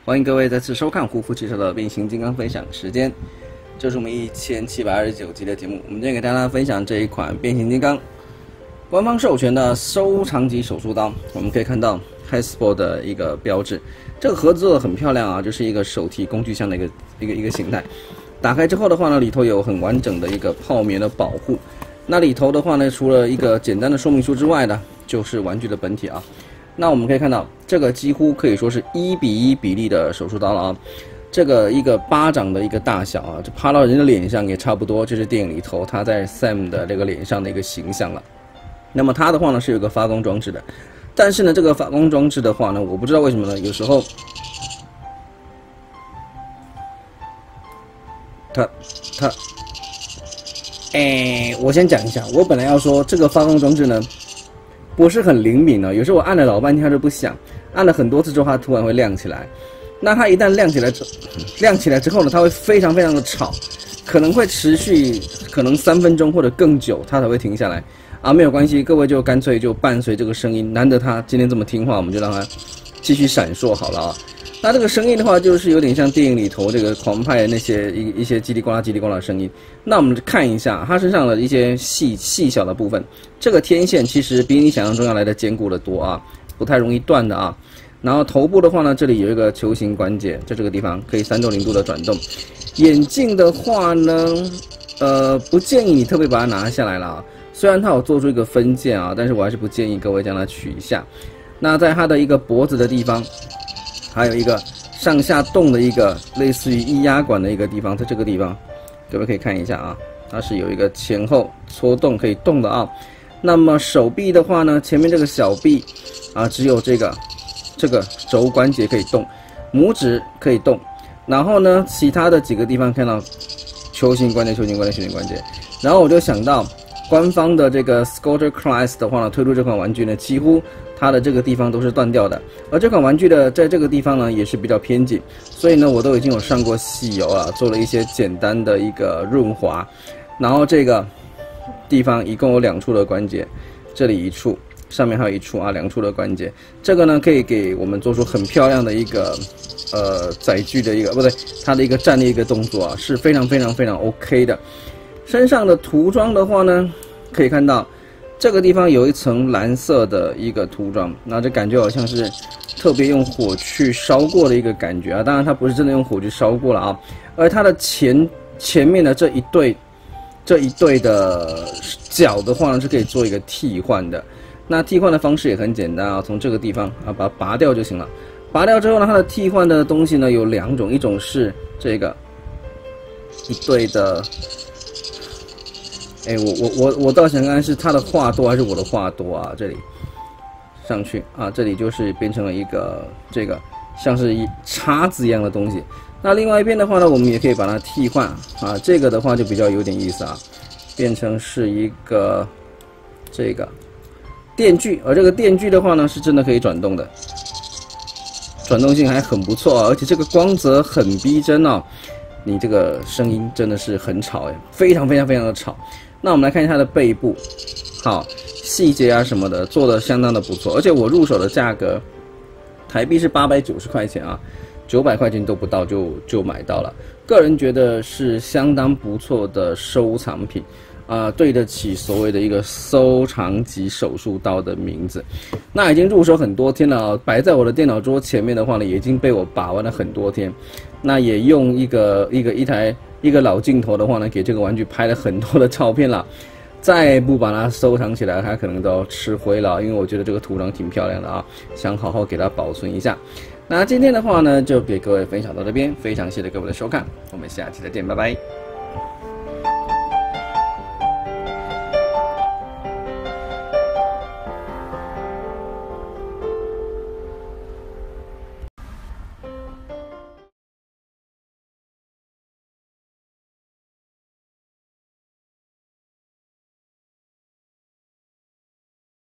欢迎各位再次收看护肤汽车的变形金刚分享时间，这是我们1729集的节目。我们今天给大家分享这一款变形金刚官方授权的收藏级手术刀。我们可以看到 Hasbro 的一个标志，这个盒子做的很漂亮啊，就是一个手提工具箱的一个形态。打开之后的话呢，里头有很完整的一个泡棉的保护。那里头的话呢，除了一个简单的说明书之外呢，就是玩具的本体啊。那我们可以看到，这个几乎可以说是1:1比例的手术刀了啊。这个一个巴掌的一个大小啊，就趴到人的脸上也差不多，就是电影里头他在 Sam 的这个脸上的一个形象了。那么它的话呢是有个发光装置的，但是呢这个发光装置的话呢，我不知道为什么呢，有时候我先讲一下，我本来要说这个发光装置呢不是很灵敏呢，有时候我按了老半天它就不响，按了很多次之后它突然会亮起来。那它一旦亮起来之后呢，它会非常的吵，可能会持续3分钟或者更久，它才会停下来啊。没有关系，各位就干脆就伴随这个声音，难得它今天这么听话，我们就让它继续闪烁好了啊。那这个声音的话，就是有点像电影里头这个狂派的那些一些叽里呱啦的声音。那我们看一下它身上的一些细小的部分，这个天线其实比你想象中要来的坚固的多啊，不太容易断的啊。然后头部的话呢，这里有一个球形关节，在这个地方可以360度的转动。眼镜的话呢，不建议你特别把它拿下来了啊。虽然它有做出一个分件啊，但是我还是不建议各位将它取下。那在它的一个脖子的地方，还有一个上下动的一个类似于液压管的一个地方，在这个地方，各位可以看一下啊，它是有一个前后搓动可以动的啊。那么手臂的话呢，前面这个小臂啊，只有这个肘关节可以动，拇指可以动，然后呢，其他的几个地方看到球形关节。然后我就想到，官方的这个 Scooter Class 的话呢，推出这款玩具呢，几乎它的这个地方都是断掉的，而这款玩具的在这个地方呢也是比较偏紧，所以呢我都已经有上过细油啊，做了一些简单的一个润滑，然后这个地方一共有2处的关节，这里1处，上面还有1处啊，2处的关节，这个呢可以给我们做出很漂亮的一个载具的一个它的一个站立一个动作啊，是非常 OK 的。身上的涂装的话呢，可以看到这个地方有一层蓝色的一个涂装，那这感觉好像是特别用火去烧过的一个感觉啊，当然它不是真的用火去烧过了啊，而它的前面的这一对的角的话呢，是可以做一个替换的。那替换的方式也很简单啊，从这个地方啊把它拔掉就行了。拔掉之后呢，它的替换的东西呢有2种，一种是这个一对的。我倒想看是它的画多还是我的画多啊？这里上去啊，这里就是变成了一个这个像是叉子一样的东西。那另外一边的话呢，我们也可以把它替换啊，这个的话就比较有点意思啊，变成是一个这个电锯，而这个电锯的话呢，是真的可以转动的，转动性还很不错啊，而且这个光泽很逼真啊，你这个声音真的是很吵哎，非常的吵。那我们来看一下它的背部，好，细节啊什么的做的相当的不错，而且我入手的价格台币是890块钱啊，900块钱都不到就买到了，个人觉得是相当不错的收藏品啊，对得起所谓的一个收藏级手术刀的名字。那已经入手很多天了啊，摆在我的电脑桌前面的话呢，也已经被我把玩了很多天。那也用一个老镜头的话呢，给这个玩具拍了很多的照片了。再不把它收藏起来，它可能都要吃灰了，因为我觉得这个涂装挺漂亮的啊，想好好给它保存一下。那今天的话呢，就给各位分享到这边，非常谢谢各位的收看，我们下期再见，拜拜。